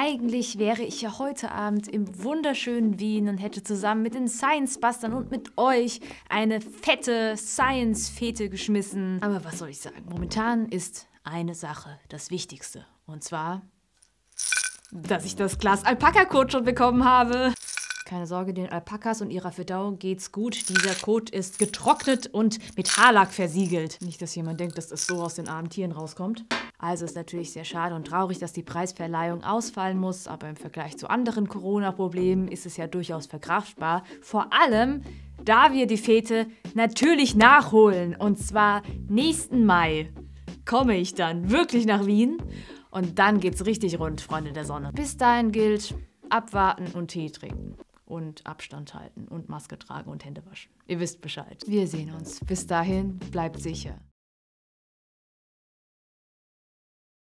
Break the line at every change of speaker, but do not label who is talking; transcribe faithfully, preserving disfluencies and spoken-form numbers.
eigentlich wäre ich ja heute Abend im wunderschönen Wien und hätte zusammen mit den Science-Bustern und mit euch eine fette Science-Fete geschmissen. Aber was soll ich sagen? Momentan ist eine Sache das Wichtigste. Und zwar, dass ich das Glas Alpaka-Kot schon bekommen habe. Keine Sorge, den Alpakas und ihrer Verdauung geht's gut. Dieser Kot ist getrocknet und mit Haarlack versiegelt. Nicht, dass jemand denkt, dass das so aus den armen Tieren rauskommt. Also ist natürlich sehr schade und traurig, dass die Preisverleihung ausfallen muss. Aber im Vergleich zu anderen Corona-Problemen ist es ja durchaus verkraftbar. Vor allem, da wir die Fete natürlich nachholen. Und zwar nächsten Mai komme ich dann wirklich nach Wien. Und dann geht's richtig rund, Freunde der Sonne. Bis dahin gilt, abwarten und Tee trinken. Und Abstand halten und Maske tragen und Hände waschen. Ihr wisst Bescheid. Wir sehen uns. Bis dahin, bleibt sicher.